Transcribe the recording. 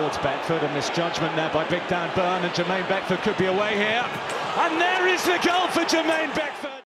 towards Beckford, a misjudgment there by Big Dan Burn, and Jermaine Beckford could be away here. And there is the goal for Jermaine Beckford.